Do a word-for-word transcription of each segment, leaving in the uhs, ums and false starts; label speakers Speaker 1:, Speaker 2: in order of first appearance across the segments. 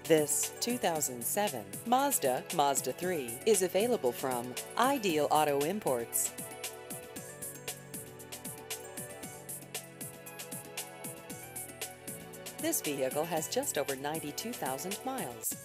Speaker 1: This two thousand seven Mazda Mazda three is available from Ideal Auto Imports. This vehicle has just over ninety-two thousand miles.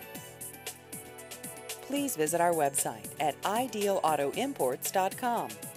Speaker 1: Please visit our website at ideal auto imports dot com.